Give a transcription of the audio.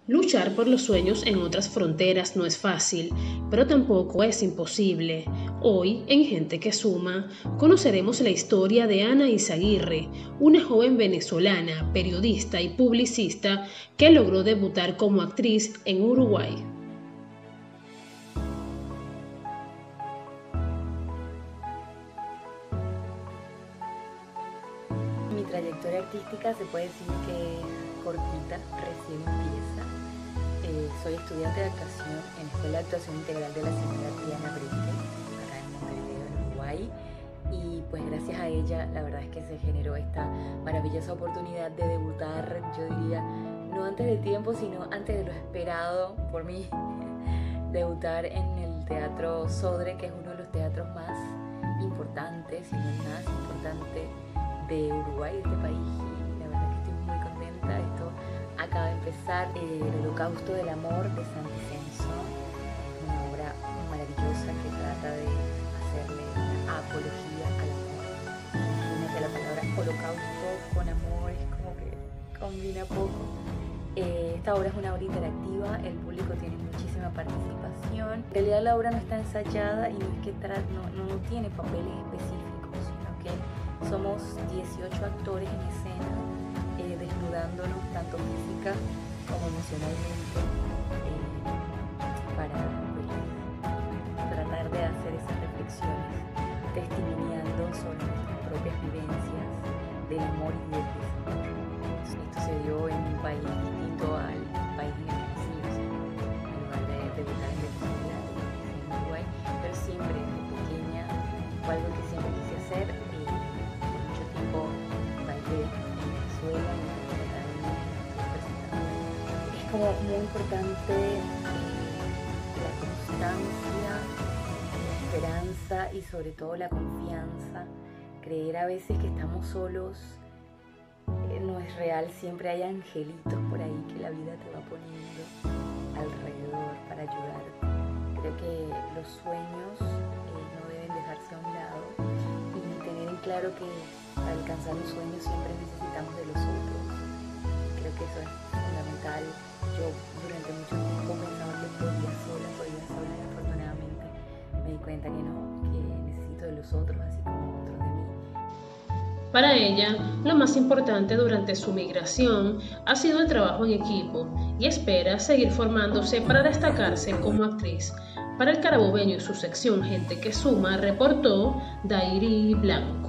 Luchar por los sueños en otras fronteras no es fácil, pero tampoco es imposible. Hoy, en Gente que Suma, conoceremos la historia de Ana Izaguirre, una joven venezolana, periodista y publicista que logró debutar como actriz en Uruguay. Mi trayectoria artística se puede decir que cortita, recién empieza. Soy estudiante de actuación en la Escuela de Actuación Integral de la señora Diana Brente, acá en Montevideo, en Uruguay. Y pues gracias a ella, la verdad es que se generó esta maravillosa oportunidad de debutar, yo diría, no antes de tiempo, sino antes de lo esperado por mí. Debutar en el Teatro Sodre, que es uno de los teatros más importantes, y el más importante de Uruguay, de este país, y la verdad es que estoy muy contenta. Esto acaba de empezar. El Holocausto del Amor de San Vicenzo, una obra maravillosa que trata de hacerle una apología al amor. Imagínate, la palabra holocausto con amor es como que combina poco. Esta obra es una obra interactiva, el público tiene muchísima participación. En realidad la obra no está ensayada y no es que no tiene papeles específicos, sino que somos 18 actores en escena, desnudándonos tanto física como emocionalmente, para tratar de hacer esas reflexiones, testimoniando sobre nuestras propias vivencias del amor y del desamor. Esto se dio en un país distinto al país en el que nací, en lugar de debutar en Venezuela, en Uruguay, pero siempre desde pequeña fue algo que siempre quise hacer. Por mucho tiempo bailé en Venezuela y es como muy importante la constancia, la esperanza y sobre todo la confianza. Creer a veces que estamos solos no es real, siempre hay angelitos por ahí que la vida te va poniendo alrededor para ayudarte. Creo que los sueños no deben dejarse a un lado, y tener en claro que para alcanzar los sueños siempre necesitamos de los otros. Creo que eso es fundamental. Yo durante mucho tiempo pensaba que podía sola, y afortunadamente me di cuenta que no, que necesito de los otros así como otros de mí. Para ella, lo más importante durante su migración ha sido el trabajo en equipo y espera seguir formándose para destacarse como actriz. Para El Carabobeño y su sección Gente que Suma, reportó Dairi Blanco.